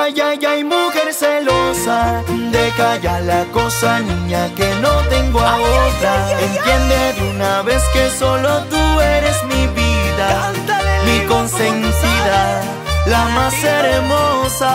Ay, ay, ay, mujer celosa, deja ya la cosa, niña, que no tengo a otra. Entiende de una vez que solo tú eres mi vida, mi consentida, la más hermosa.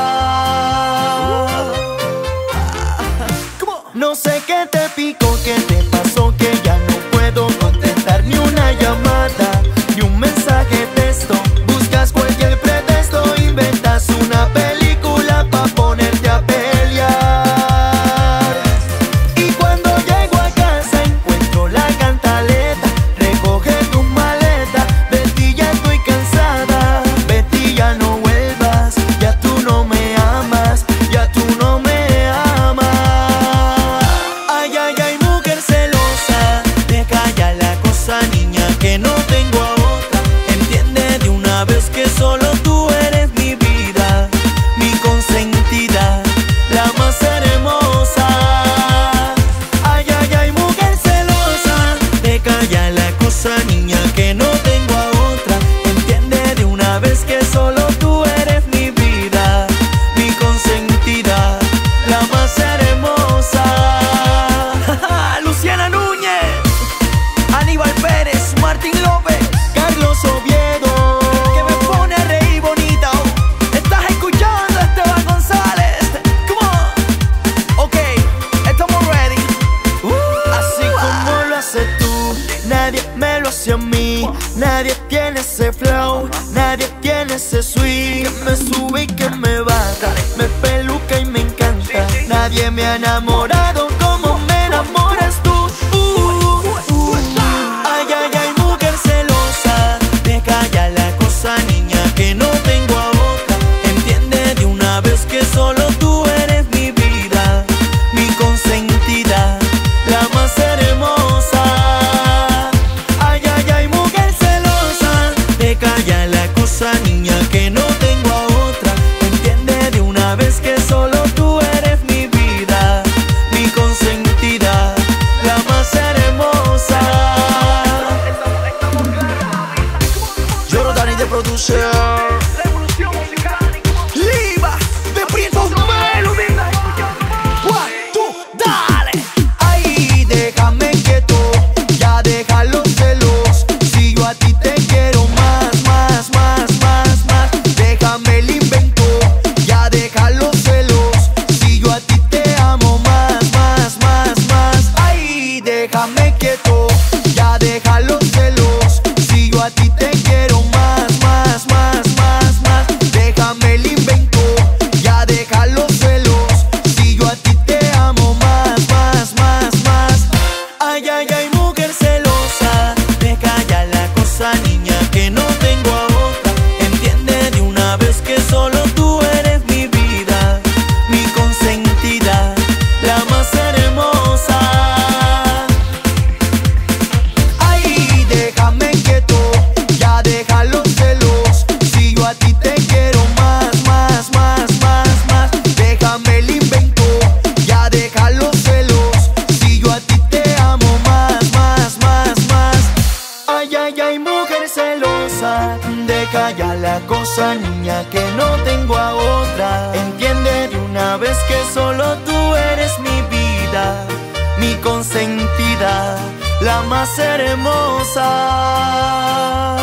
No sé qué te picó, qué te pasó, que ya no puedo contestar ni una llamada, ni un mensaje texto. Buscas cualquier pretexto, inventas una película pa' ponerte a pelear. Y cuando llego a casa encuentro la cantaleta, recoge tus maletas, Betty, ya estoy cansada. Betty, ya no vuelvas, ya tú no me amas, ya tú no me amas. Ay, ay, ay, mujer celosa, deja ya la cosa, niña, que no tengo a otra. Entiende de una vez que solo tú eres mi vida, mi consentida, la más hermosa. Ay, ay, ay, mujer celosa, deja ya la cosa, niña, que no tengo a otra. Entiende de una vez que solo tú eres mi vida, mi consentida, la más hermosa. Luciana Núñez, Aníbal Pérez, Martín López, Carlos Oviedo, que me pone a reír bonita. Estás escuchando a Esteban González. Come on. Ok, estamos ready. Así como lo haces tú, nadie me lo hace a mí. Nadie tiene ese flow, nadie tiene ese swing, que me sube y que me baja, me peluca y me encanta. Nadie me ha enamorado como me enamoras tú. Ay, ay, ay, mujer celosa, deja ya la cosa, niña, que no tengo a otra. Entiende de una vez que solo tú eres mi vida, mi consentida, la más hermosa. Ay, ay, ay, mujer celosa, deja ya la cosa, niña, que no tengo a otra. Entiende de una vez que solo tú eres mi vida, mi consentida, la más hermosa. Lloro Dani de producer, Liva de Prieto Melody. One, two, dale. Ay, déjame quieto, ya deja los celos. Si yo a ti te quiero más, más, más, más, más. Déjame el invento, ya deja los celos. Si yo a ti te amo más, más, más, más. Ay, déjame quieto, ya deja los celos. Si yo a ti te quiero más, más, más, más, más. Déjame el invento, ya deja los celos. Si yo a ti te amo más, más, más, más. Ay, ay, ay, mujer celosa, deja ya la cosa, niña, que no tengo a otra. Entiende de una vez que solo tú eres mi vida, mi consentida, la más hermosa. Ay, déjame quieto, ya deja los celos. Si yo a ti te quiero más, más, más, más, más. Déjame el invento, ya deja los celos. Si yo a ti te amo más, más, más, más. Ay, ay, ay, mujer celosa, deja ya la cosa, niña, que no tengo a otra. Entiende de una vez que solo tú eres mi vida, mi consentida, la más hermosa.